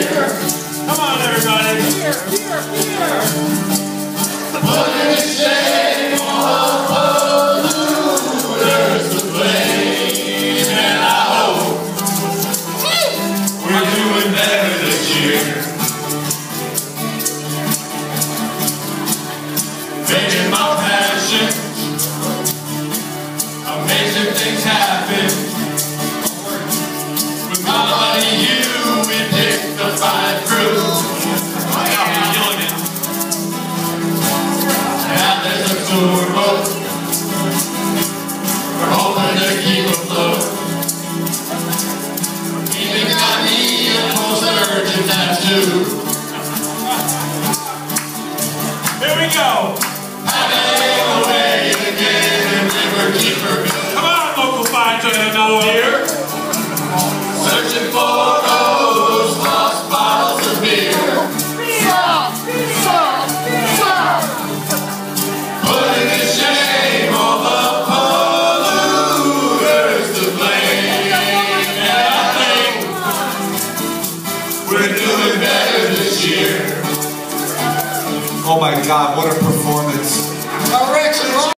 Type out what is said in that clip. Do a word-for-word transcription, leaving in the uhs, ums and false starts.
Come on, everybody. Here, here, here. Putting to shame all polluters to blame, and I hope we're doing better this year. Making my passion, amazing things happen. With my buddy you, we picked the five crew. Now there's a tour boat, we're hoping to keep afloat. Even got me a post-urgent tattoo. Here we go. Paddling away again in Riverkeeperville. Come on, local five to another here. Searching for those lost bottles of beer. Stop! Stop! Stop! Putting to shame all the polluters to blame. And I think we're doing better this year. Oh my God, what a performance.